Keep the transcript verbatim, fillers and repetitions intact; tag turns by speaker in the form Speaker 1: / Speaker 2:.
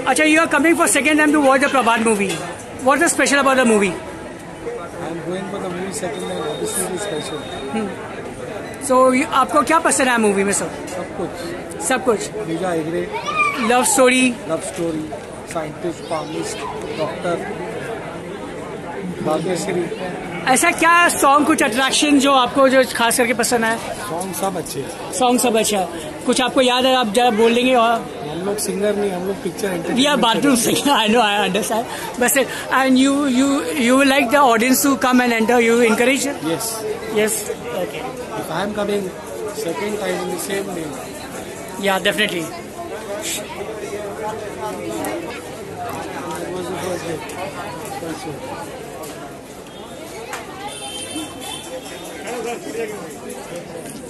Speaker 1: Acha, you are coming for second time to watch the Prabhat movie. What is special about the movie?
Speaker 2: I am going for the movie second time. Obviously, it is special.
Speaker 1: Hmm. So, you, आपको क्या पसंद है movie में सब?
Speaker 2: सब कुछ.
Speaker 1: सब कुछ.
Speaker 2: Dija Hegde.
Speaker 1: Love story.
Speaker 2: Love story. Scientist, pharmacist, doctor. Bhagyashree.
Speaker 1: ऐसा क्या सॉन्ग कुछ अट्रैक्शन जो आपको जो खास करके पसंद है?
Speaker 2: सॉन्ग सब अच्छे हैं.
Speaker 1: सॉन्ग सब अच्छा. कुछ आपको याद है आप जरा बोल देंगे? और
Speaker 2: हम लोग सिंगर नहीं, हम लोग picture.
Speaker 1: We are bathroom singer. I know, I understand. But and you, you, you will like the audience to come and enter. You encourage it?
Speaker 2: Yes.
Speaker 1: Yes. Okay.
Speaker 2: If I am coming second time in the same day.
Speaker 1: Yeah, definitely.
Speaker 2: It was the first day. First day.